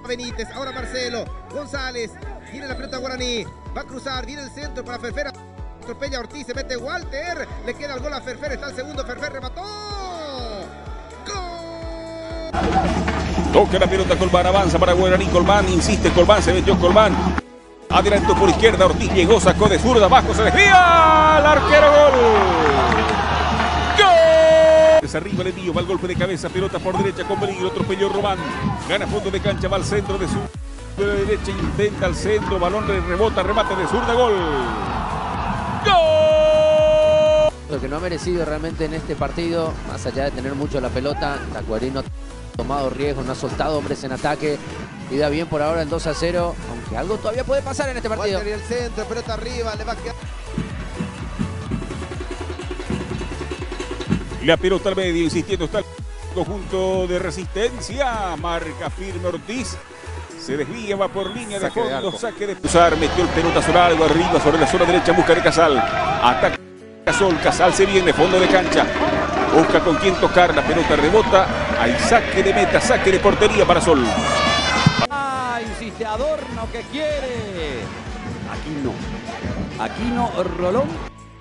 Benítez, ahora Marcelo, González, tiene la pelota Guaraní, va a cruzar, viene el centro para Ferfer, atropella a Ortiz, se mete Walter, le queda el gol a Ferfer, está el segundo, Ferfer remató. ¡Gol! Toca la pelota Colmán, avanza para Guaraní, Colmán, insiste Colmán, se metió Colmán. Adelantó por izquierda, Ortiz llegó, sacó de zurda, abajo, se desvía, el arquero, gol. Arriba el envío, va el golpe de cabeza, pelota por derecha con peligro, atropelló Román, gana fondo de cancha, va al centro de su derecha, intenta al centro, balón rebota, remate de zurda, gol. ¡Gol! Lo que no ha merecido realmente en este partido, más allá de tener mucho la pelota, Tacuarí no ha tomado riesgo, no ha soltado hombres en ataque, y da bien por ahora el 2-0, aunque algo todavía puede pasar en este partido. Walter y el centro, pelota arriba, le va a quedar. La pelota al medio, insistiendo está el conjunto de Resistencia. Marca firme Ortiz. Se desvía, va por línea de fondo. Saque de cruzar, metió el pelotazo largo arriba sobre la zona derecha. Busca de Casal. Ataca Casol. Casal se viene, fondo de cancha. Busca con quién tocar. La pelota rebota. Hay saque de meta, saque de portería para Sol. Ah, insiste Adorno que quiere. Aquino Rolón.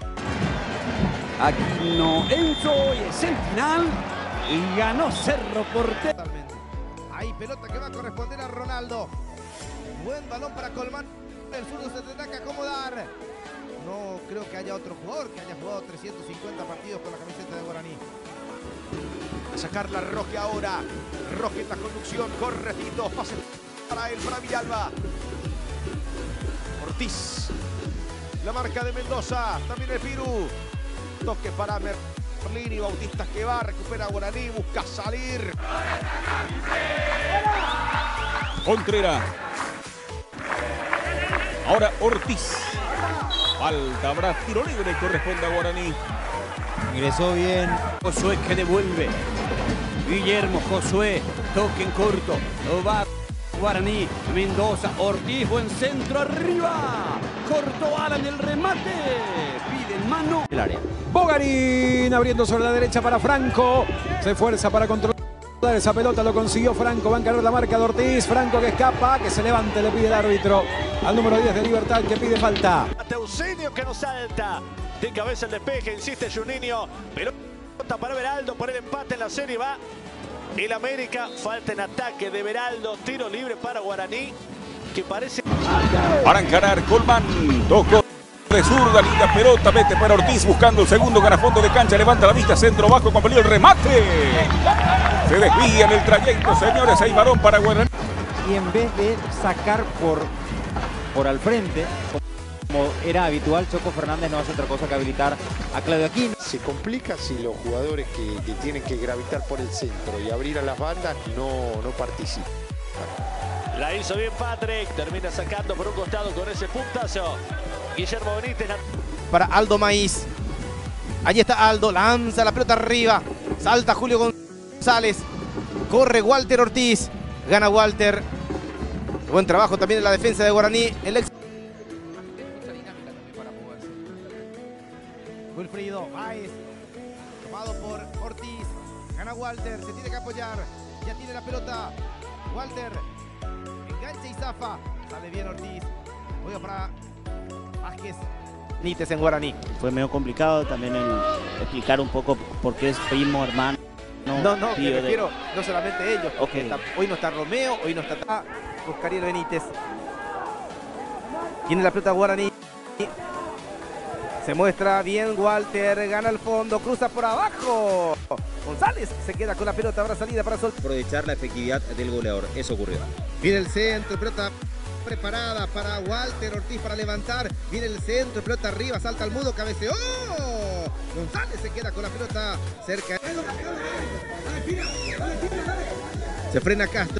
Aquino Enzo y es el final. Y ganó Cerro Porteño. Ahí pelota que va a corresponder a Ronaldo. Buen balón para Colmán. El zurdo se tendrá que acomodar. No creo que haya otro jugador que haya jugado 350 partidos con la camiseta de Guaraní. A sacarla Roque ahora. Roque en la conducción. Corre Tito. Pase para él, para Villalba. Ortiz. La marca de Mendoza. También el Piru. Toque para Merlini, Bautista que va, recupera Guaraní, busca salir. Contreras. Ahora Ortiz. Falta, habrá tiro libre, corresponde a Guaraní. Ingresó bien. Josué que devuelve. Guillermo Josué, toque en corto. Lo va Guaraní, Mendoza, Ortiz, buen centro arriba. Cortó Alan el remate. Pide en mano el área. Bogarín abriendo sobre la derecha para Franco. Se esfuerza para controlar esa pelota. Lo consiguió Franco. Va a encarar la marca de Ortiz. Franco que escapa, que se levante. Le pide el árbitro al número 10 de Libertad que pide falta. Teusinio que no salta. De cabeza el despeje. Insiste Juninho. Pelota para Beraldo por el empate en la serie. Va el América. Falta en ataque de Beraldo. Tiro libre para Guaraní. Que parece... Para encarar Colmán. Tocó de zurda, linda pelota, mete para Ortiz buscando el segundo, gana fondo de cancha, levanta la vista, centro bajo con peligro el remate. Se desvía en el trayecto, señores, hay varón para Guaraní. Y en vez de sacar por al frente, como era habitual, Choco Fernández no hace otra cosa que habilitar a Claudio Aquino. Se complica si los jugadores que tienen que gravitar por el centro y abrir a las bandas no participan. La hizo bien Patrick. Termina sacando por un costado con ese puntazo. Guillermo Benítez. Para Aldo Maíz. Allí está Aldo, lanza la pelota arriba. Salta Julio González. Corre Walter Ortiz. Gana Walter. Buen trabajo también en la defensa de Guaraní. Wilfrido Baez. Tomado por Ortiz. Gana Walter. Se tiene que apoyar. Ya tiene la pelota. Walter. Engancha y zafa. Sale bien Ortiz. Juega para Vázquez. Benítez en Guaraní. Fue medio complicado también el explicar un poco por qué es primo, hermano. No, me refiero no solamente ellos. Okay. Hoy no está Romeo, hoy no está Oscariel Benítez. Tiene la pelota Guaraní. Se muestra bien Walter, gana el fondo, cruza por abajo. González se queda con la pelota, habrá salida para Sol. Aprovechar la efectividad del goleador, eso ocurrió. Viene el centro, pelota preparada para Walter Ortiz para levantar. Viene el centro, pelota arriba, salta al mudo, cabeceó. González se queda con la pelota cerca. Se frena Castro.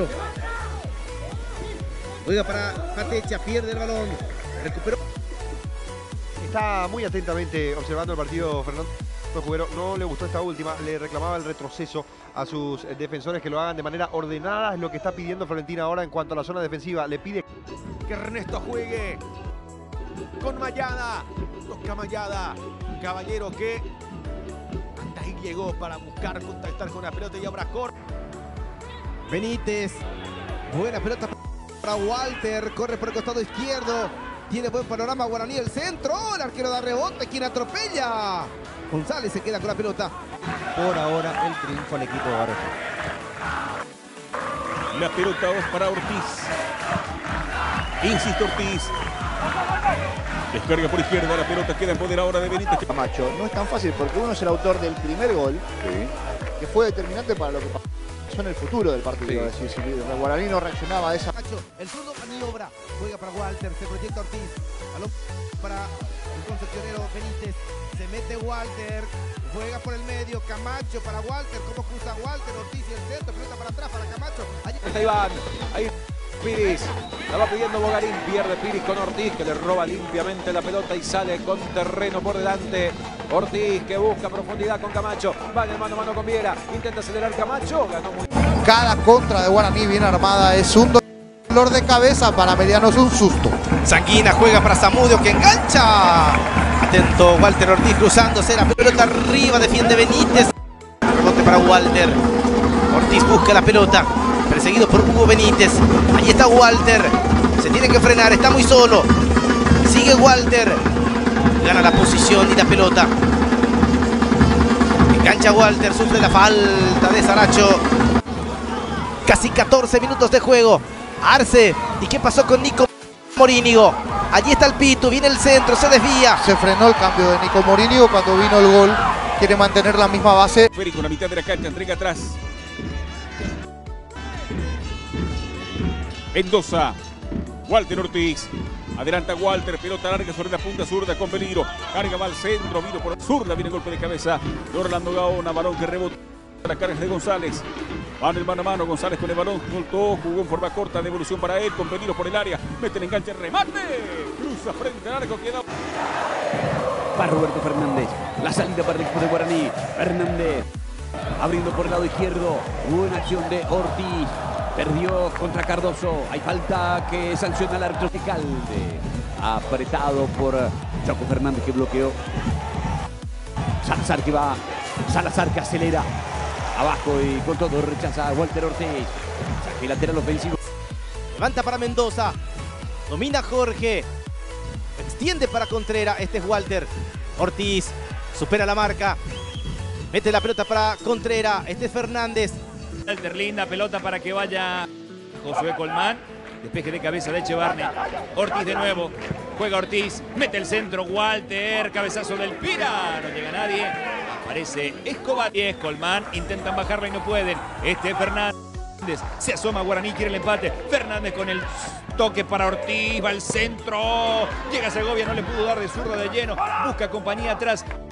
Juega para Patecha, pierde el balón. Recuperó. Está muy atentamente observando el partido Fernando Juguero. No le gustó esta última, le reclamaba el retroceso a sus defensores que lo hagan de manera ordenada. Es lo que está pidiendo Florentina ahora en cuanto a la zona defensiva. Le pide que Ernesto juegue con Mayada. Toca Mayada. Un caballero que hasta ahí llegó para buscar contactar con la pelota y ahora corre. Benítez. Buena pelota para Walter. Corre por el costado izquierdo. Tiene buen panorama Guaraní. El centro. El arquero da rebote. Quien atropella. González se queda con la pelota. Por ahora el triunfo al equipo de Baroja. La pelota para Ortiz. Insiste Ortiz. Descarga por izquierda, la pelota queda en poder ahora de Benítez. Camacho, no es tan fácil porque uno es el autor del primer gol, que fue determinante para lo que pasó en el futuro del partido. Es decir, si el Guaraní no reaccionaba de esa... El zurdo maniobra, juega para Walter, se proyecta Ortiz, balón para el concepcionero Benítez, se mete Walter, juega por el medio, Camacho para Walter, cómo cruza Walter, Ortiz y el centro, pelota para atrás para Camacho. Allí está Iván, ahí Piris, la va pidiendo Bogarín, pierde Piris con Ortiz que le roba limpiamente la pelota y sale con terreno por delante. Ortiz que busca profundidad con Camacho, va de mano a mano con Viera, intenta acelerar Camacho, ganó muy bien. Cada contra de Guaraní bien armada es un dolor de cabeza, para Mediano es un susto. Sanguina juega para Zamudio que engancha. Atento Walter Ortiz cruzándose, la pelota arriba, defiende Benítez. Rebote para Walter. Ortiz busca la pelota, perseguido por Hugo Benítez. Ahí está Walter, se tiene que frenar, está muy solo. Sigue Walter, gana la posición y la pelota. Engancha Walter, sufre la falta de Saracho. Casi 14 minutos de juego. Arce, ¿y qué pasó con Nico Morínigo? Allí está el Pitu, viene el centro, se desvía. Se frenó el cambio de Nico Morínigo cuando vino el gol. Quiere mantener la misma base. Con la mitad de la cancha, entrega atrás. Mendoza, Walter Ortiz, adelanta Walter, pelota larga sobre la punta zurda con peligro, carga va al centro, vino por zurda, viene el golpe de cabeza de Orlando Gaona, balón que rebota, la carga de González, van el mano a mano, González con el balón, soltó, jugó en forma corta, devolución para él, con peligro por el área, mete el enganche, remate, cruza frente al arco, queda... Para Roberto Fernández, la salida para el equipo de Guaraní, Fernández, abriendo por el lado izquierdo, buena acción de Ortiz. Perdió contra Cardoso. Hay falta que sanciona el árbitro Calde. Apretado por Chaco Fernández que bloqueó. Salazar que va. Salazar que acelera. Abajo y con todo rechaza a Walter Ortiz. Saque lateral ofensivo. Levanta para Mendoza. Domina Jorge. Extiende para Contreras. Este es Walter. Ortiz supera la marca. Mete la pelota para Contreras. Este es Fernández. Walter, linda pelota para que vaya Josué Colmán. Despeje de cabeza de Echevarne. Ortiz de nuevo. Juega Ortiz. Mete el centro. Walter. Cabezazo del Pira. No llega nadie. Aparece Escobar. Y es Colmán. Intentan bajarla y no pueden. Este es Fernández. Se asoma Guaraní. Quiere el empate. Fernández con el toque para Ortiz. Va al centro. Llega Segovia. No le pudo dar de zurda de lleno. Busca compañía atrás.